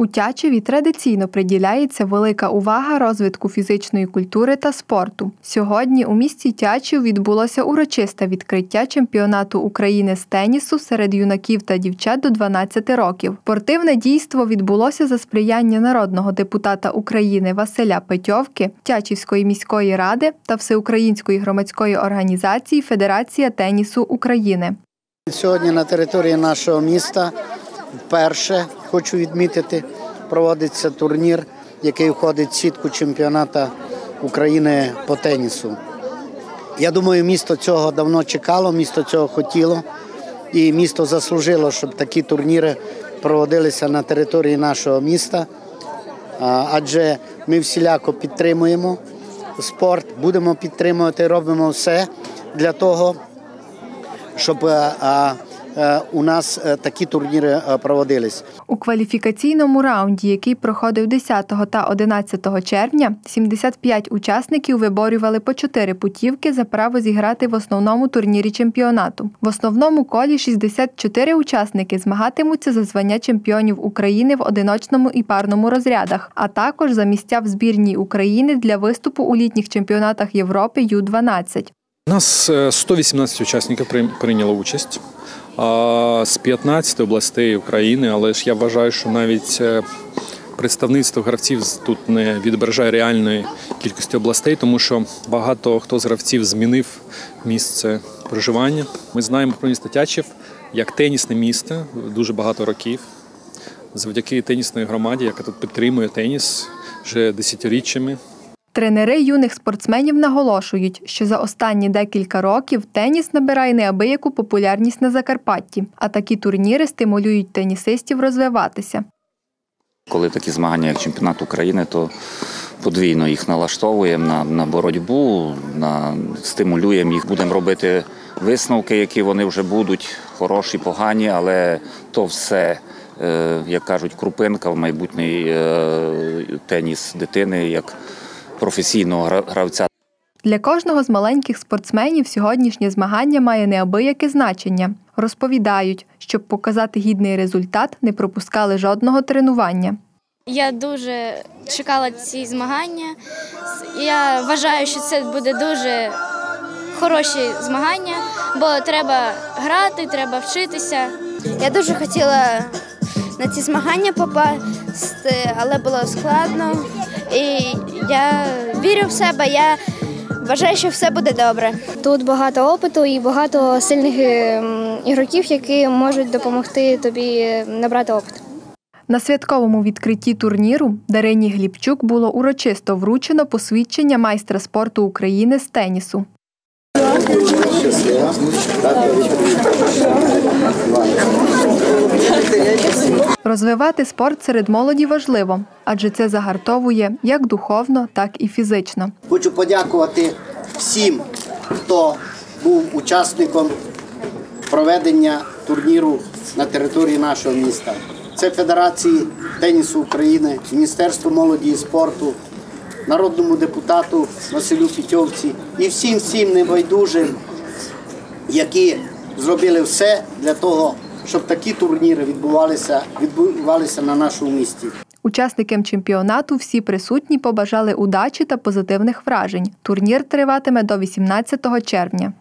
У Тячеві традиційно приділяється велика увага розвитку фізичної культури та спорту. Сьогодні у місті Тячів відбулося урочисте відкриття чемпіонату України з тенісу серед юнаків та дівчат до 12 років. Спортивне дійство відбулося за сприяння народного депутата України Василя Петьовки, Тячівської міської ради та Всеукраїнської громадської організації Федерація тенісу України. Сьогодні на території нашого міста вперше, хочу відмітити, проводиться турнір, який входить в сітку чемпіонату України по тенісу. Я думаю, місто цього давно чекало, місто цього хотіло і місто заслужило, щоб такі турніри проводилися на території нашого міста. Адже ми всіляко підтримуємо спорт, будемо підтримувати, робимо все для того, щоб у нас такі турніри проводились. У кваліфікаційному раунді, який проходив 10 та 11 червня, 75 учасників виборювали по 4 путівки за право зіграти в основному турнірі чемпіонату. В основному колі 64 учасники змагатимуться за звання чемпіонів України в одиночному і парному розрядах, а також за місця в збірній України для виступу у літніх чемпіонатах Європи Ю-12. У нас 118 учасників прийняло участь з 15 областей України, але ж я вважаю, що навіть представництво гравців тут не відображає реальної кількості областей, тому що багато хто з гравців змінив місце проживання. Ми знаємо про місто Тячів як тенісне місто дуже багато років. Завдяки тенісної громаді, яка тут підтримує теніс вже десятиріччями. Тренери юних спортсменів наголошують, що за останні декілька років теніс набирає неабияку популярність на Закарпатті, а такі турніри стимулюють тенісистів розвиватися. Коли такі змагання, як чемпіонат України, то подвійно їх налаштовуємо на боротьбу, стимулюємо їх, будемо робити висновки, які вони вже будуть, хороші, погані, але то все, як кажуть, крупинка в майбутній теніс дитини, як професійного гравця. Для кожного з маленьких спортсменів сьогоднішнє змагання має неабияке значення. Розповідають, щоб показати гідний результат, не пропускали жодного тренування. Я дуже чекала ці змагання. Я вважаю, що це буде дуже хороші змагання, бо треба грати, треба вчитися. Я дуже хотіла на ці змагання попасти, але було складно. І я вірю в себе, я вважаю, що все буде добре. Тут багато опиту і багато сильних ігроків, які можуть допомогти тобі набрати опит. На святковому відкритті турніру Дарині Глібчук було урочисто вручено посвідчення майстра спорту України з тенісу. Розвивати спорт серед молоді важливо, адже це загартовує як духовно, так і фізично. Хочу подякувати всім, хто був учасником проведення турніру на території нашого міста. Це Федерації тенісу України, Міністерство молоді і спорту, народному депутату Василю Петьовці і всім небайдужим, які зробили все для того, щоб такі турніри відбувалися на нашому місті. Учасникам чемпіонату всі присутні побажали удачі та позитивних вражень. Турнір триватиме до 18 червня.